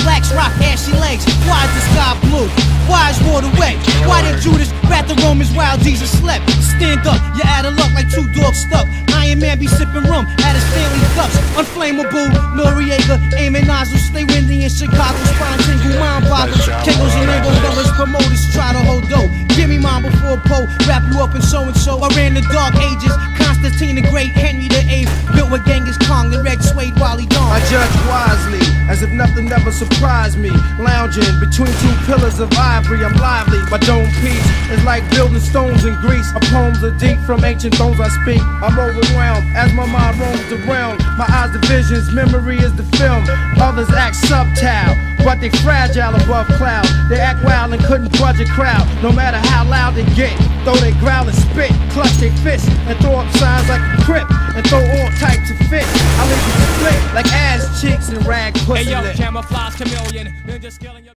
Blacks rock ashy legs. Why is the sky blue? Why is water wet? Why did Judas rat the Romans while Jesus slept? Stand up, you're out of luck like two dogs stuck. Iron Man be sipping rum at a Stanley Cups. Unflammable, Noriega, aiming nozzles. Stay windy in Chicago, spine tingle, mind boggle. Kegels and rainbow colors, promoters try to hold dough. Give me mine before Poe, wrap you up in so-and-so. I ran the dark ages, Constantine the Great, Henry the Eighth. Built with Genghis Khan, the red suede Wally Dawn. I judge wisely, as if nothing ever surprised me. Lounging between two pillars of ivory, I'm lively. My dome piece is like building stones in Greece. My poems are deep, from ancient thrones I speak. I'm overwhelmed as my mind roams around. My eyes the visions, memory is the film. Others act subtile, but they fragile above cloud. They act wild and couldn't budge a crowd. No matter how loud they get, though they growl and spit, clutch their fists and throw up signs like a crip, and throw all types of fits. I leave you split like ass cheeks and rag pussy. Hey yo, lip. camouflage chameleon, ninja skilling your